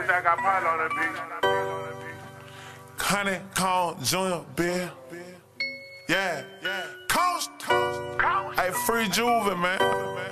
I got pile on the beat. Honeycomb Junior Bill. Yeah. Coast. Hey, free Juvie, man.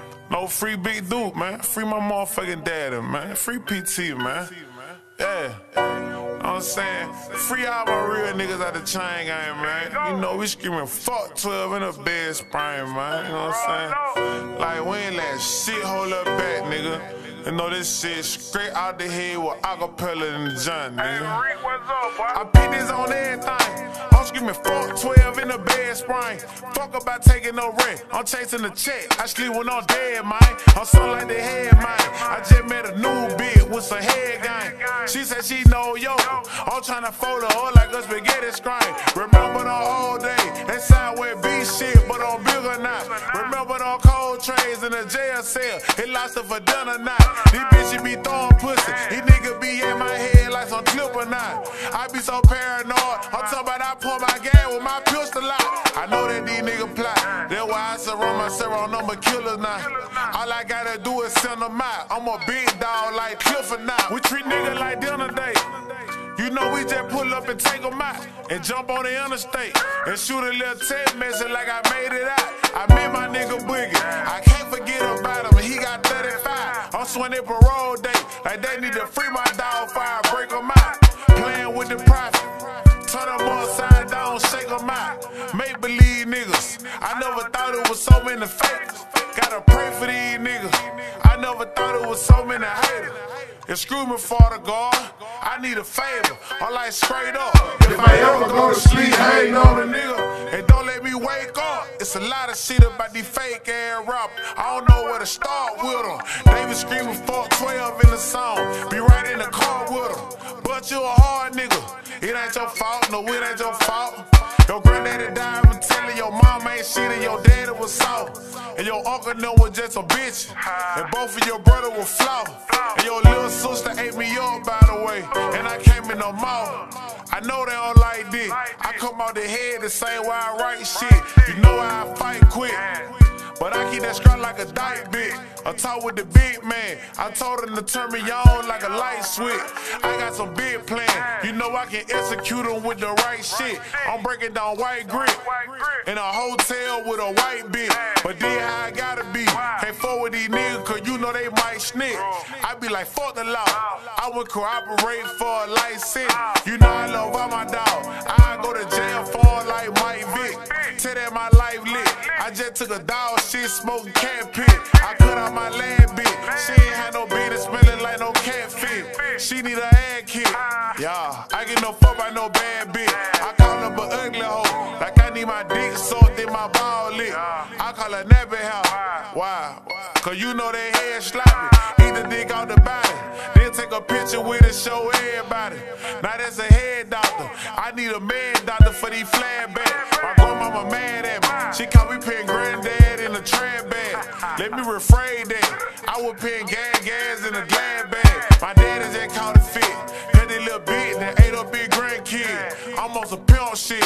No free Big Duke, man. Free my motherfucking daddy, man. Free PT, man. Yeah. You know what I'm saying? Free all my real niggas out the chain game, man. You know, we screaming fuck 12 in a bed spring, man. You know what I'm saying? Like, we ain't let shit hold up back, nigga. You know, this shit straight out the head with acapella in the joint, nigga. Hey, Rick, what's up, boy? I beat this on everything. I'm screaming fuck 12 in the bed spring. Fuck about taking no rent. I'm chasing the check. I sleep when I'm dead, man. I'm something like the head, man. I just met a new bitch with some head gang. She said she know yo. I'm trying to fold her up like a spaghetti screen. Remember the old day. That Southwest B shit, but I'm bigger now. Remember the cold trays in the jail cell. He lost her for dinner now. These bitches be throwing pussy. These niggas be in my head like some clipper now. I be so paranoid. I'm talking about I pull my gas with my pistol out. I know that these niggas plot. That's why I surround myself on number killers now. All I gotta do is send them out. I'm a big dog like Clifford now. We treat niggas like dinner date. You know we just pull up and take them out and jump on the interstate and shoot a little text message like I made it out. I met my nigga Boogie. I can't forget about him. He got 35. I'm swinging parole day like they need to free my dog before I break them out. Playing with the profit. Turn them upside down, shake them out. Make believe niggas. I never thought it was so many fakers. Gotta pray for these niggas. I never thought it was so many haters. Excuse me for the guard, I need a favor. I'm like straight up. If I ever go to sleep, hating on a nigga, and don't let me wake up. It's a lot of shit about these fake ass rappers. I don't know where to start with them. They be screaming fuck 12 in the song. Be right in the car with them. But you a hard nigga. It ain't your fault, no, it ain't your fault. Your granddaddy died from telling your mom ain't shit and your daddy was soft. And your uncle no was just a bitch. And both of your brother was flawed. And your little sister ate me up, by the way. And I came in no more. I know they don't like this. I come out the head the same way I write shit. You know how I fight quick. But I keep that strut like a dyke bitch. I talk with the big man. I told him to turn me on like a light switch. I got some big plans. You know I can execute them with the right shit. I'm breaking down white grit in a hotel with a white bitch. But then how I gotta be. Can't fuck with these niggas cause you know they might snitch. I be like fuck the law. I would cooperate for a license. You know I love all my dog. I go to jail for like Mike Vick. Tell that my life lit. I just took a dog shit, smoking cat pit. I cut out my lab bit. She ain't had no beat, it smelling like no catfish. She need a ad kit. Yeah, I get no fuck by no bad bitch. I call her but ugly hoe. Like I need my dick sucked in my ball lit. I call her nappy house. Why? Cause you know they head sloppy. Eat the dick out the body. Then take a picture with it, show everybody. Now that's a head doctor. I need a man doctor for these flashbacks. My grandmama mad at me. She caught me paying granddad in a trap bag. Let me rephrase that. I was paying gas in a glad bag. My daddy just caught a fit. Cause they little bitch that ate up big grandkid. I'm on some pimp shit.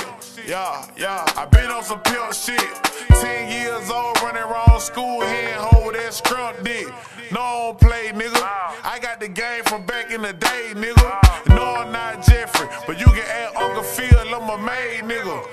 Yeah. I been on some pimp shit. 10 years old, running wrong school, hand hold that scrump dick. No, I don't play, nigga. I got the game from back in the day, nigga. No, I'm not Jeffrey, but you can add Uncle Phil, I'm a maid, nigga.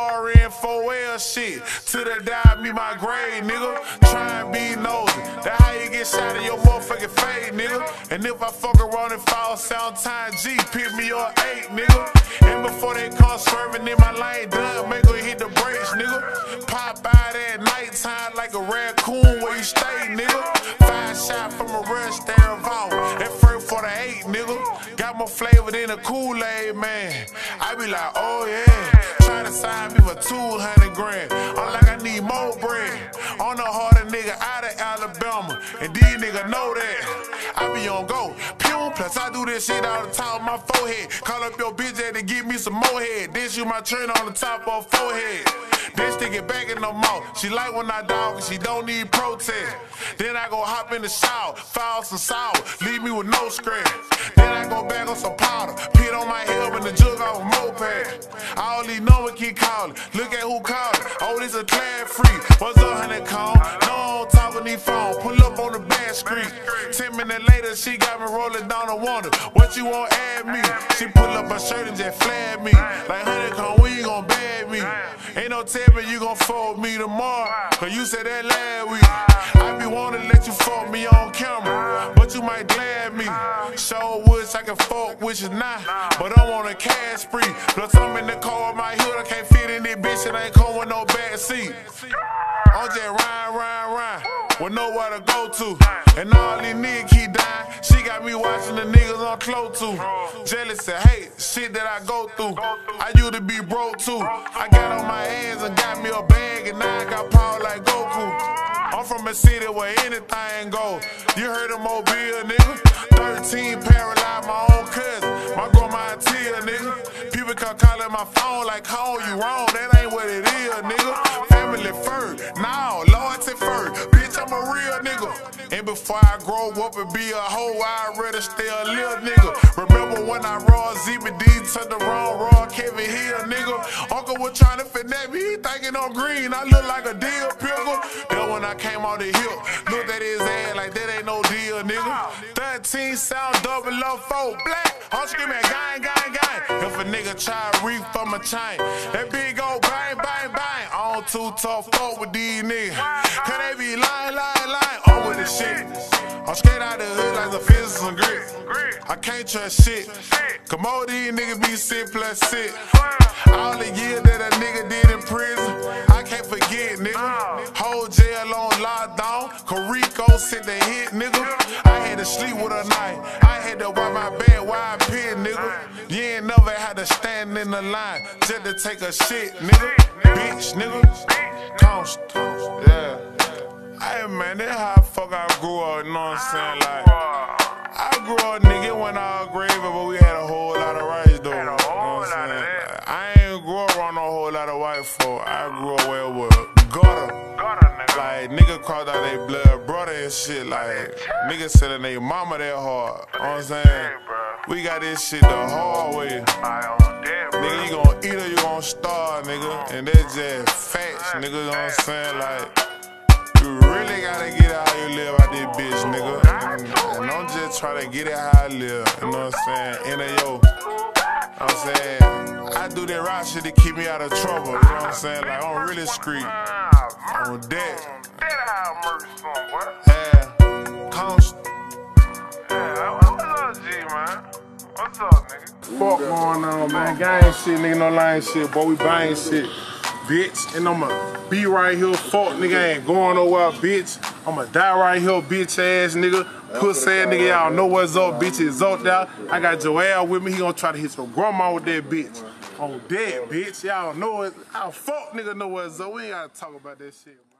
RN4L shit, till they die, me my grade, nigga. Try and be nosy, that's how you get shot in your motherfucking face, nigga. And if I fuck around and fall sometime G, pick me up 8, nigga. And before they come swerving in my lane, done, make her hit the brakes, nigga. Pop out at nighttime like a raccoon where you stay, nigga. 5 shots from a rush, there vault. That first 48, nigga. Got more flavor than a Kool-Aid, man. I be like, oh yeah. Try to sign me for 200 grand. I'm like, I need more bread. On the harder nigga out of Alabama. And these niggas know that. I be on go. Pew, plus I do this shit out the top of my forehead. Call up your bitch to give me some more head. Then shoot my train on the top of her forehead. Then stick it back in the mouth. She like when I dog, she don't need protest. Then I go hop in the shower, file some salt, leave me with no scratch. Then I go back on some powder, pit on my head and the jug off a moped. All these numbers keep calling, look at who calling. Oh, this a clad free. What's up, honeycomb? No on top of these phone, pull up on the back street. 10 minutes later, she got me been rolling down a wonder. What you want add me? She pull up her shirt and just flag me. Like, honey, come when you gon' bag me? Ain't no tell me you gon' fold me tomorrow, cause you said that last week. I be wanna let you fuck me on camera, but you might glad me. Sure wish I can fuck with you now, but I'm on a cash spree. Plus I'm in the car with my hood, I can't fit in this bitch, it ain't come with no back seat. I'm just ride, with nowhere to go to. And all these niggas keep dying. She got me watching the niggas I'm close to. Jealous and hate, shit that I go through. I used to be broke too. I got on my hands and got me a bag, and now I got power like Goku. I'm from a city where anything goes. You heard of Mobile, nigga? 13 paralyzed, my own cousin. My grandma Tia, nigga. People come calling my phone like, call you wrong. That ain't what it is, nigga. Family first, now loyalty first. Bitch, I'm a real nigga. And before I grow up and be a hoe, I'd rather stay a little nigga. Remember when I raw ZBD to the wrong raw Kevin Hill, nigga? Uncle was trying to finesse me, he thinking I'm green. I look like a deal pickle. Then when I came on the hill, looked at his ass like that ain't no deal, nigga. 13 sound 004 black. I'm screaming gang, gang, gang. If a nigga try to reach for my chain, that big old bang, bang, bang. I don't too tough fuck with these niggas, cause they be lying. I'm with the shit. I'm straight out the hood like the fizz and grit. I can't trust shit. Come on, these niggas be sick plus sick. All the years that a nigga did in prison, I can't forget, nigga. Whole jail on lockdown, Carico sent the hit, nigga. I had to sleep with a knife. I had to wipe my bed wide pin, nigga. You ain't never had to stand in the line just to take a shit, nigga. Bitch, nigga. Const. Yeah. Hey man, that's how fuck I grew up, you know what I'm saying? Like, I grew up, nigga, when I was gravy, but we had a whole lot of rice, though. You know what I'm saying? Like, I ain't grew up around a whole lot of white folk. I grew up where it was gutter. Like, nigga crossed out their blood brother and shit. Like, niggas selling their mama that hard. You know what I'm saying? We got this shit the hard way. Nigga, you gon' eat or you gon' starve, nigga. And that's just facts, nigga, you know what I'm saying? Like, you really gotta get it how you live out this bitch, nigga. And don't just try to get it how I live, you know what I'm saying? You know what I'm saying? I do that right shit to keep me out of trouble, you know what I'm saying? Like, I'm really street. On that. Yeah. Constant. Yeah, what's up, G, man? What's up, nigga? Fuck going on, man. Gang shit, nigga, no lying shit, boy. We buying shit, bitch. And I'ma be right here. Fuck, nigga, ain't going nowhere, bitch. I'ma die right here, bitch ass nigga. Pussy ass nigga, y'all know what's up, bitch. It's up there. I got Joel with me. He gonna try to hit your grandma with that bitch. On that, bitch. Y'all know it. How fuck nigga know what's up. We ain't gotta talk about that shit, man.